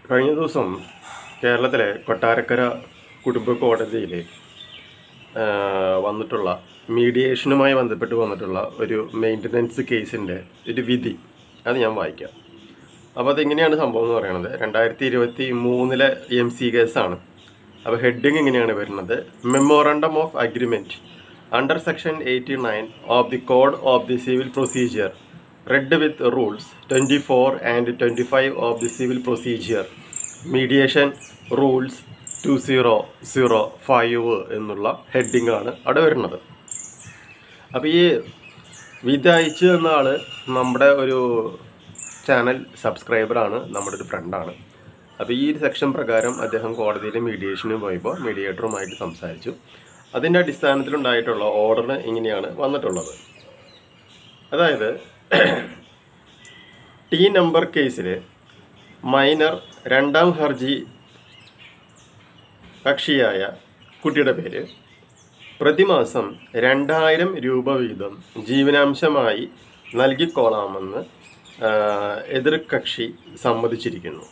കഴിഞ്ഞ ദിവസം കേരളത്തിലെ കൊട്ടാരക്കര കുടുംബ കോടതിയിൽ വന്നിട്ടുള്ള മീഡിയേഷനുമായി ബന്ധപ്പെട്ട് വന്നിട്ടുള്ള ഒരു മെയിൻ്റനൻസ് കേസിൻ്റെ ഒരു വിധി അത് ഞാൻ വായിക്കാം. അപ്പോൾ അതെങ്ങനെയാണ് സംഭവം എന്ന് പറയുന്നത്, 2023 MC കേസാണ്. അപ്പോൾ ഹെഡിങ് ഇങ്ങനെയാണ് വരുന്നത്: memorandum of agreement under section 89 of the code of the civil procedure read with rules 24 and 25 of the civil procedure mediation rules 2005 എന്നുള്ള ഹെഡിങ്ങാണ് അവിടെ വരുന്നത്. അപ്പോൾ ഈ വിധി അയച്ചു തന്ന ആൾ നമ്മുടെ ഒരു ചാനൽ സബ്സ്ക്രൈബറാണ്, നമ്മുടെ ഒരു ഫ്രണ്ടാണ്. അപ്പോൾ ഈ സെക്ഷൻ പ്രകാരം അദ്ദേഹം കോടതിയിൽ മീഡിയേഷന് പോയപ്പോൾ മീഡിയേറ്ററുമായിട്ട് സംസാരിച്ചു. അതിൻ്റെ അടിസ്ഥാനത്തിലുണ്ടായിട്ടുള്ള ഓർഡർ ഇങ്ങനെയാണ് വന്നിട്ടുള്ളത്. അതായത് ടി നമ്പർ കേസിൽ മൈനർ രണ്ടാം ഹർജി കക്ഷിയായ കുട്ടിയുടെ പേര് പ്രതിമാസം 2000 രൂപ വീതം ജീവനാംശമായി നൽകിക്കോളാമെന്ന് എതിർകക്ഷി സമ്മതിച്ചിരിക്കുന്നു.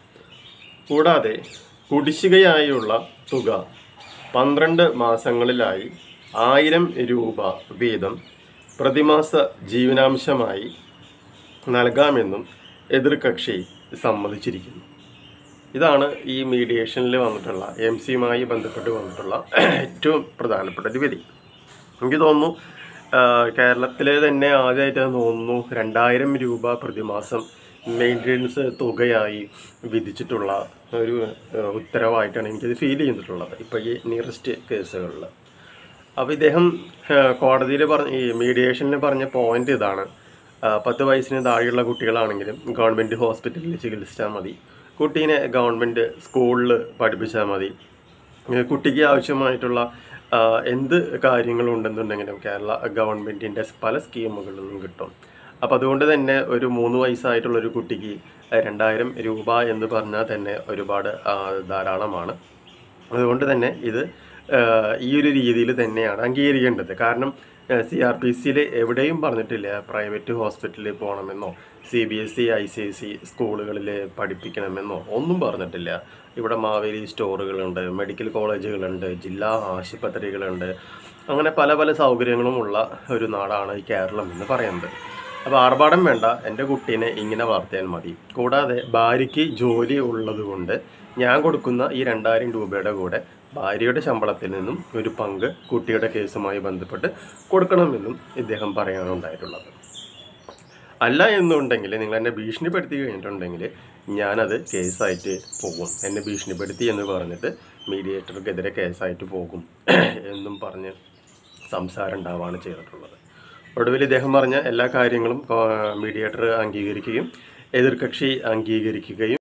കൂടാതെ കുടിശ്ശികയായുള്ള തുക 12 മാസങ്ങളിലായി 1000 രൂപ വീതം പ്രതിമാസ ജീവനാംശമായി നൽകാമെന്നും എതിർകക്ഷി സമ്മതിച്ചിരിക്കുന്നു. ഇതാണ് ഈ മീഡിയേഷനിൽ വന്നിട്ടുള്ള MC-യുമായി ബന്ധപ്പെട്ട് വന്നിട്ടുള്ള ഏറ്റവും പ്രധാനപ്പെട്ട ഒരു വിധി. എനിക്ക് തോന്നുന്നു കേരളത്തിലെ തന്നെ ആദ്യമായിട്ടാണ് തോന്നുന്നു 2000 രൂപ പ്രതിമാസം മെയിൻ്റനൻസ് തുകയായി വിധിച്ചിട്ടുള്ള ഒരു ഉത്തരവായിട്ടാണ് എനിക്കത് ഫീൽ ചെയ്തിട്ടുള്ളത് ഇപ്പോൾ ഈ നിയറസ്റ്റ് കേസുകളിൽ. അപ്പോൾ ഇദ്ദേഹം കോടതിയിൽ ഈ മീഡിയേഷനിൽ പറഞ്ഞ പോയിന്റ് ഇതാണ്: 10 വയസ്സിന് താഴെയുള്ള കുട്ടികളാണെങ്കിലും ഗവൺമെൻറ് ഹോസ്പിറ്റലിൽ ചികിത്സിച്ചാൽ മതി, കുട്ടീനെ ഗവൺമെൻറ് സ്കൂളിൽ പഠിപ്പിച്ചാൽ മതി, കുട്ടിക്ക് ആവശ്യമായിട്ടുള്ള എന്ത് കാര്യങ്ങളുണ്ടെന്നുണ്ടെങ്കിലും കേരള ഗവൺമെൻറ്റിൻ്റെ പല സ്കീമുകളിൽ നിന്നും കിട്ടും. അപ്പോൾ അതുകൊണ്ട് തന്നെ ഒരു 3 വയസ്സായിട്ടുള്ളൊരു കുട്ടിക്ക് 2000 രൂപ എന്ന് പറഞ്ഞാൽ തന്നെ ഒരുപാട് ധാരാളമാണ്. അതുകൊണ്ട് തന്നെ ഇത് ഈ ഒരു രീതിയിൽ തന്നെയാണ് അംഗീകരിക്കേണ്ടത്. കാരണം CRPC-യിൽ എവിടെയും പറഞ്ഞിട്ടില്ല പ്രൈവറ്റ് ഹോസ്പിറ്റലിൽ പോകണമെന്നോ CBSE ICSE സ്കൂളുകളിൽ പഠിപ്പിക്കണമെന്നോ ഒന്നും പറഞ്ഞിട്ടില്ല. ഇവിടെ മാവേലി സ്റ്റോറുകളുണ്ട്, മെഡിക്കൽ കോളേജുകളുണ്ട്, ജില്ലാ ആശുപത്രികളുണ്ട്, അങ്ങനെ പല പല സൗകര്യങ്ങളുമുള്ള ഒരു നാടാണ് ഈ കേരളം എന്ന് പറയുന്നത്. അപ്പോൾ ആർഭാടം വേണ്ട, എൻ്റെ കുട്ടീനെ ഇങ്ങനെ വളർത്തിയാൽ മതി. കൂടാതെ ഭാര്യയ്ക്ക് ജോലി ഉള്ളതുകൊണ്ട് ഞാൻ കൊടുക്കുന്ന ഈ 2000 രൂപയുടെ കൂടെ ഭാര്യയുടെ ശമ്പളത്തിൽ നിന്നും ഒരു പങ്ക് കുട്ടിയുടെ കേസുമായി ബന്ധപ്പെട്ട് കൊടുക്കണമെന്നും ഇദ്ദേഹം പറയാനുണ്ടായിട്ടുള്ളത്. അല്ല എന്നുണ്ടെങ്കിൽ നിങ്ങൾ എന്നെ ഭീഷണിപ്പെടുത്തി കഴിഞ്ഞിട്ടുണ്ടെങ്കിൽ ഞാനത് കേസായിട്ട് പോകും, എന്നെ ഭീഷണിപ്പെടുത്തി എന്ന് പറഞ്ഞിട്ട് മീഡിയേറ്റർക്കെതിരെ കേസായിട്ട് പോകും എന്നും പറഞ്ഞ് സംസാരം ഉണ്ടാവുകയാണ് ചെയ്തിട്ടുള്ളത്. ഒടുവിൽ ഇദ്ദേഹം പറഞ്ഞ എല്ലാ കാര്യങ്ങളും മീഡിയേറ്റർ അംഗീകരിക്കുകയും എതിർകക്ഷി അംഗീകരിക്കുകയും